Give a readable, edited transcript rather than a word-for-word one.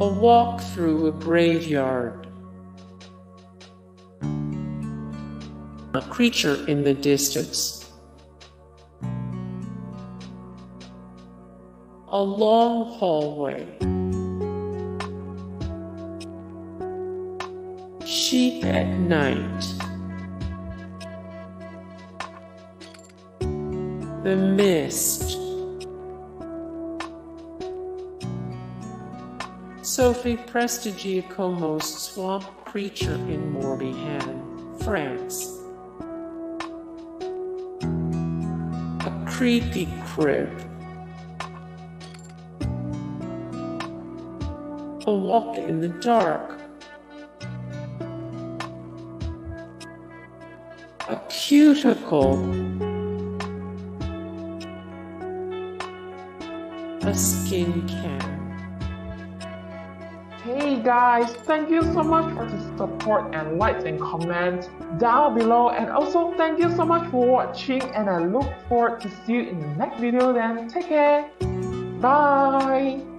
A walk through a graveyard. A creature in the distance. A long hallway. Sheep at night. The mist. Sophie, Prestigiacomos swamp creature in Morbihan, France. A creepy crib. A walk in the dark. A cuticle. A skin can. Hey guys, thank you so much for the support and likes and comments down below, and also thank you so much for watching, and I look forward to see you in the next video. Then take care. Bye.